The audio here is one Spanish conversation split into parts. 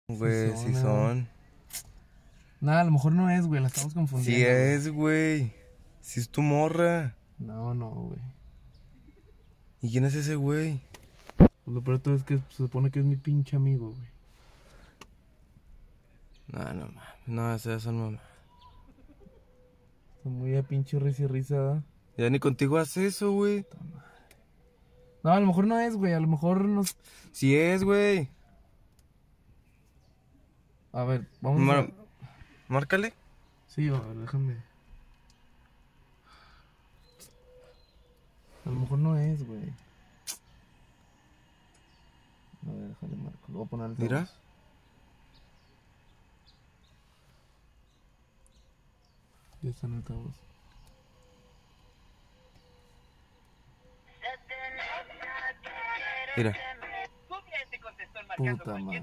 Güey, sí son. Nada, a lo mejor no es, güey, la estamos confundiendo. Sí es, güey. Sí es tu morra. No, güey. ¿Y quién es ese güey? Pues lo peor de todo es que se supone que es mi pinche amigo, güey. No mames. No, esas son mamás. Está muy a pinche risa y risa. Ya ni contigo hace eso, güey. No, a lo mejor no es, güey, a lo mejor no. Sí es, güey. A ver, vamos a... Márcale. Sí, a ver, déjame. A lo mejor no es, güey. A ver, déjale marco. Lo voy a poner al altavoz. Mira. Ya está en el altavoz. Mira. Puta madre.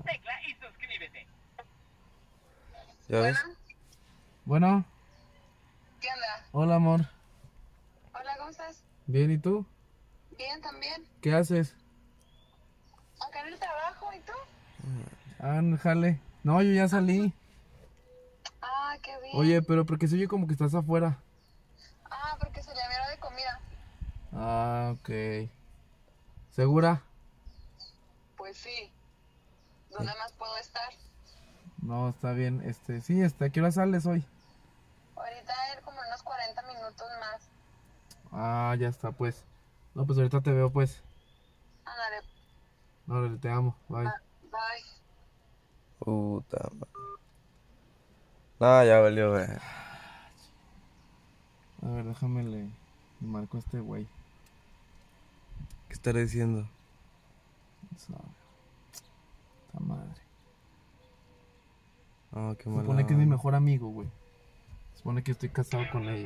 ¿Ya ves? Bueno. ¿Qué onda? Hola, amor. Hola, ¿cómo estás? Bien, ¿y tú? Bien, también. ¿Qué haces? Acá en el trabajo, ¿y tú? Ah, jale. No, yo ya salí. Ah, qué bien. Oye, pero porque se oye como que estás afuera. Ah, porque se le mi de comida. Ah, ok. ¿Segura? Pues sí. ¿Dónde más puedo estar? No, está bien. Sí, ¿a qué hora sales hoy? Ahorita en como unos 40 minutos más. Ah, ya está, pues. No, pues ahorita te veo, pues. Ándale. Órale, te amo. Bye. Bye. Puta madre. No, ya valió, güey. A ver, déjame le marco a este güey. ¿Qué estaré diciendo? Esta madre. Ah, qué Se mala. supone que es mi mejor amigo, güey. Se supone que estoy casado con ella.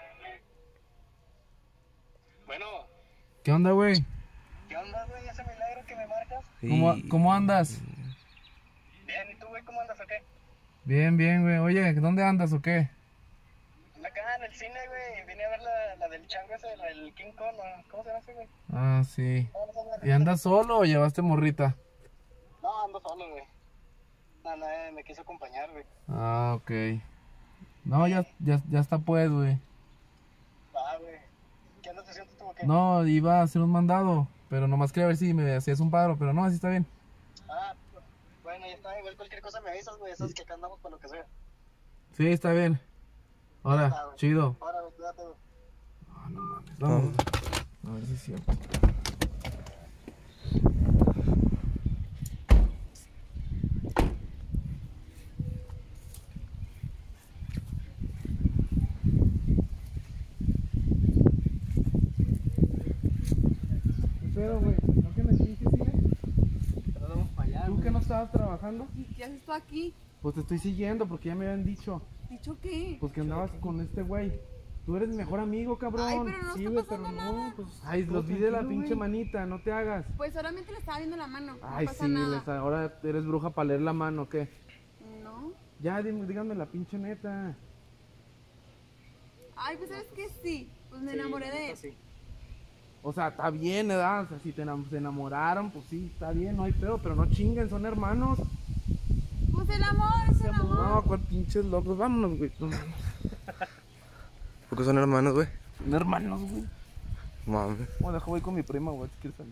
Bueno, ¿Qué onda, güey? ¿qué onda, güey? Ese milagro que me marcas. ¿Cómo andas? Bien, ¿y tú, güey? ¿Cómo andas o qué? Bien, güey. Oye, ¿dónde andas o qué? Acá en el cine, güey. Vine a ver la del chango ese, el King Kong, ¿no? ¿Cómo se llama ese, güey? Ah, sí. ¿Y andas solo o llevaste morrita? No, ando solo, güey. No, me quiso acompañar, güey. Ah, ok. No, ya está pues, güey. Va, güey. ¿Qué andas haciendo tú o qué? No, iba a hacer un mandado, pero nomás quería ver si me hacías un paro, pero no, así está bien. Ah, bueno, ya está. Igual cualquier cosa me avisas, güey. Sabes que acá andamos por lo que sea. Sí, está bien. Ahora, está, güey. chido. Ahora, güey, cuídate, güey. Ah, no mames, vamos. A ver si es cierto. Pero, güey, ¿no que me dijiste, sigue? Pero vamos para allá, ¿Tú que no estabas trabajando? ¿Y qué haces tú aquí? Pues te estoy siguiendo porque ya me habían dicho. ¿Dicho qué? Pues que andabas con este güey. Tú eres mi mejor amigo, cabrón. Ay, pero no sí, está güey, pasando pero nada. no, pues. Ay, los vi de la tranquilo, pinche güey. manita, no te hagas. Pues solamente le estaba viendo la mano. No Ay, pasa sí, nada. ahora eres bruja para leer la mano, ¿o qué? No. Ya, díganme la pinche neta. Ay, pues sabes que sí. Pues me enamoré de él. Sí. O sea, está bien, ¿verdad? O sea, si se enamoraron, pues sí, está bien, no hay pedo, pero no chinguen, son hermanos. Pues el amor, es el amor. No, cuál pinches locos, vámonos, güey. No, ¿Por qué son hermanos, güey? son hermanos, güey. Mames. Bueno, dejo voy con mi prima, güey, si quieres salir.